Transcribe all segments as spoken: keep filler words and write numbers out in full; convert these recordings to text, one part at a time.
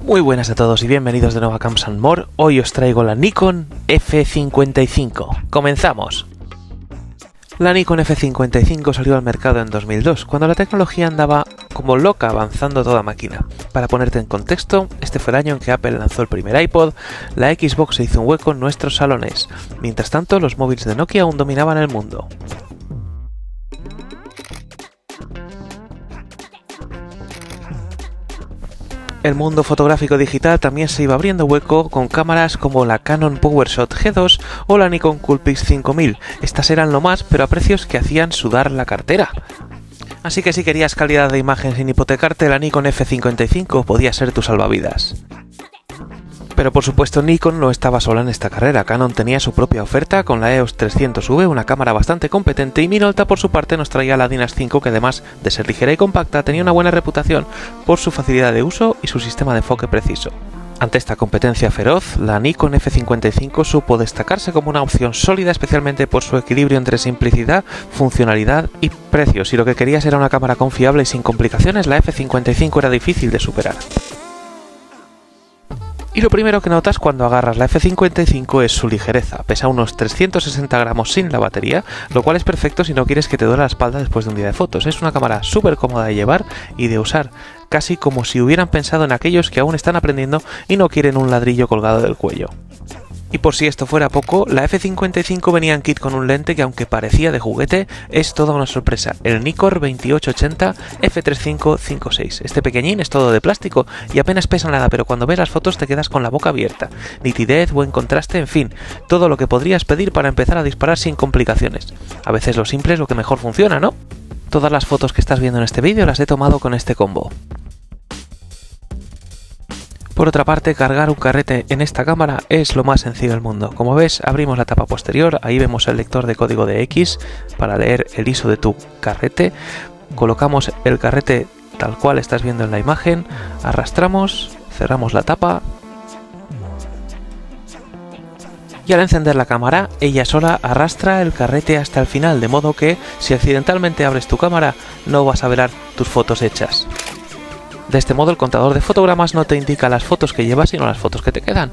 Muy buenas a todos y bienvenidos de nuevo a Camps and More. Hoy os traigo la Nikon F cincuenta y cinco. ¡Comenzamos! La Nikon F cincuenta y cinco salió al mercado en dos mil dos, cuando la tecnología andaba como loca avanzando toda máquina. Para ponerte en contexto, este fue el año en que Apple lanzó el primer iPod, la Xbox se hizo un hueco en nuestros salones. Mientras tanto, los móviles de Nokia aún dominaban el mundo. El mundo fotográfico digital también se iba abriendo hueco con cámaras como la Canon PowerShot G dos o la Nikon Coolpix cinco mil. Estas eran lo más, pero a precios que hacían sudar la cartera. Así que si querías calidad de imagen sin hipotecarte, la Nikon F cincuenta y cinco podía ser tu salvavidas. Pero por supuesto Nikon no estaba sola en esta carrera. Canon tenía su propia oferta con la E O S trescientos V, una cámara bastante competente, y Minolta por su parte nos traía la Dynas cinco, que además de ser ligera y compacta tenía una buena reputación por su facilidad de uso y su sistema de enfoque preciso. Ante esta competencia feroz, la Nikon F cincuenta y cinco supo destacarse como una opción sólida, especialmente por su equilibrio entre simplicidad, funcionalidad y precio. Si lo que querías era una cámara confiable y sin complicaciones, la F cincuenta y cinco era difícil de superar. Y lo primero que notas cuando agarras la F cincuenta y cinco es su ligereza. Pesa unos trescientos sesenta gramos sin la batería, lo cual es perfecto si no quieres que te duela la espalda después de un día de fotos. Es una cámara súper cómoda de llevar y de usar, casi como si hubieran pensado en aquellos que aún están aprendiendo y no quieren un ladrillo colgado del cuello. Y por si esto fuera poco, la F cincuenta y cinco venía en kit con un lente que, aunque parecía de juguete, es toda una sorpresa, el Nikkor veintiocho ochenta F treinta y cinco cincuenta y seis. Este pequeñín es todo de plástico y apenas pesa nada, pero cuando ves las fotos te quedas con la boca abierta. Nitidez, buen contraste, en fin, todo lo que podrías pedir para empezar a disparar sin complicaciones. A veces lo simple es lo que mejor funciona, ¿no? Todas las fotos que estás viendo en este vídeo las he tomado con este combo. Por otra parte, cargar un carrete en esta cámara es lo más sencillo del mundo. Como ves, abrimos la tapa posterior, ahí vemos el lector de código de X para leer el I S O de tu carrete. Colocamos el carrete tal cual estás viendo en la imagen, arrastramos, cerramos la tapa y al encender la cámara, ella sola arrastra el carrete hasta el final, de modo que si accidentalmente abres tu cámara no vas a ver tus fotos hechas. De este modo el contador de fotogramas no te indica las fotos que llevas, sino las fotos que te quedan.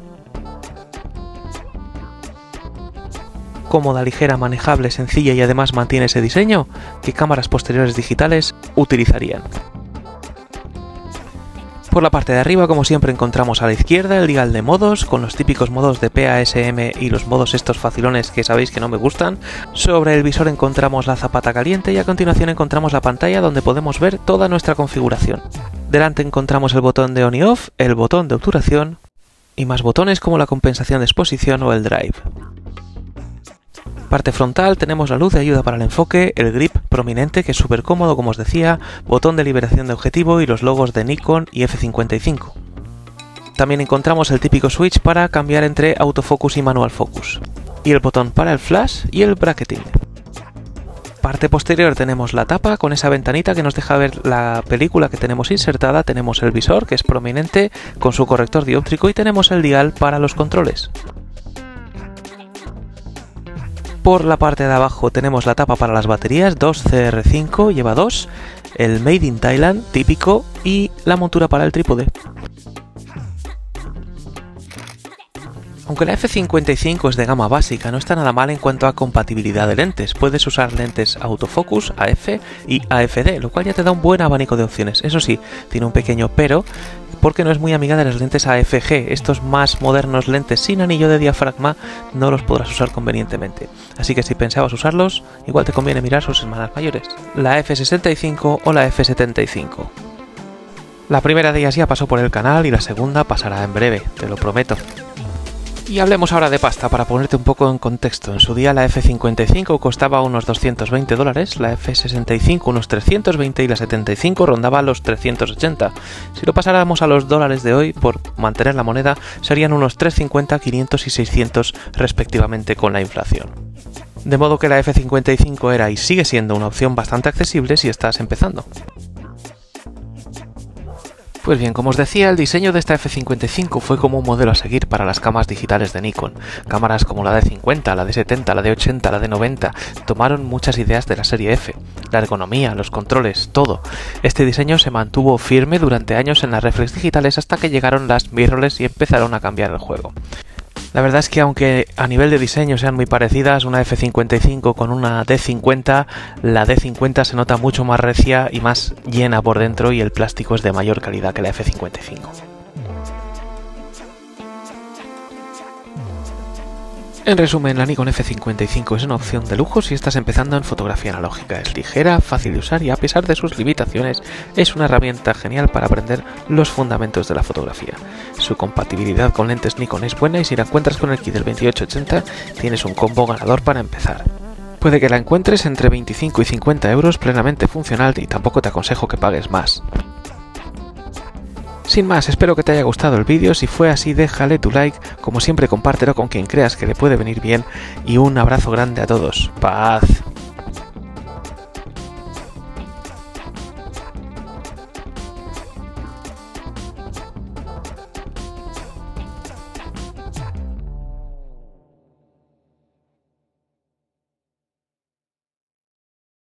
Cómoda, ligera, manejable, sencilla y además mantiene ese diseño que cámaras posteriores digitales utilizarían. Por la parte de arriba, como siempre, encontramos a la izquierda el dial de modos, con los típicos modos de P A S M y los modos estos facilones que sabéis que no me gustan. Sobre el visor encontramos la zapata caliente y a continuación encontramos la pantalla donde podemos ver toda nuestra configuración. Delante encontramos el botón de on y off, el botón de obturación y más botones como la compensación de exposición o el drive. Parte frontal tenemos la luz de ayuda para el enfoque, el grip prominente que es súper cómodo como os decía, botón de liberación de objetivo y los logos de Nikon y F cincuenta y cinco. También encontramos el típico switch para cambiar entre autofocus y manual focus, y el botón para el flash y el bracketing. Parte posterior tenemos la tapa con esa ventanita que nos deja ver la película que tenemos insertada, tenemos el visor que es prominente con su corrector dióptrico y tenemos el dial para los controles. Por la parte de abajo tenemos la tapa para las baterías, dos C R cinco, lleva dos, el Made in Thailand típico y la montura para el trípode. Aunque la F cincuenta y cinco es de gama básica, no está nada mal en cuanto a compatibilidad de lentes. Puedes usar lentes autofocus, A F y A F D, lo cual ya te da un buen abanico de opciones. Eso sí, tiene un pequeño pero, porque no es muy amiga de las lentes A F G. Estos más modernos lentes sin anillo de diafragma no los podrás usar convenientemente. Así que si pensabas usarlos, igual te conviene mirar sus hermanas mayores, la F sesenta y cinco o la F setenta y cinco. La primera de ellas ya pasó por el canal y la segunda pasará en breve, te lo prometo. Y hablemos ahora de pasta para ponerte un poco en contexto. En su día la F cincuenta y cinco costaba unos doscientos veinte dólares, la F sesenta y cinco unos trescientos veinte y la setenta y cinco rondaba los trescientos ochenta. Si lo pasáramos a los dólares de hoy, por mantener la moneda, serían unos trescientos cincuenta, quinientos y seiscientos respectivamente con la inflación. De modo que la F cincuenta y cinco era y sigue siendo una opción bastante accesible si estás empezando. Pues bien, como os decía, el diseño de esta F cincuenta y cinco fue como un modelo a seguir para las cámaras digitales de Nikon. Cámaras como la D cincuenta, la D setenta, la D ochenta, la D noventa tomaron muchas ideas de la serie F. La ergonomía, los controles, todo. Este diseño se mantuvo firme durante años en las reflex digitales hasta que llegaron las mirrorless y empezaron a cambiar el juego. La verdad es que aunque a nivel de diseño sean muy parecidas, una F cincuenta y cinco con una D cincuenta, la D cincuenta se nota mucho más recia y más llena por dentro y el plástico es de mayor calidad que la F cincuenta y cinco. En resumen, la Nikon F cincuenta y cinco es una opción de lujo si estás empezando en fotografía analógica. Es ligera, fácil de usar y a pesar de sus limitaciones, es una herramienta genial para aprender los fundamentos de la fotografía. Su compatibilidad con lentes Nikon es buena y si la encuentras con el kit del veintiocho ochenta, tienes un combo ganador para empezar. Puede que la encuentres entre veinticinco y cincuenta euros plenamente funcional y tampoco te aconsejo que pagues más. Sin más, espero que te haya gustado el vídeo, si fue así déjale tu like, como siempre compártelo con quien creas que le puede venir bien y un abrazo grande a todos. ¡Paz!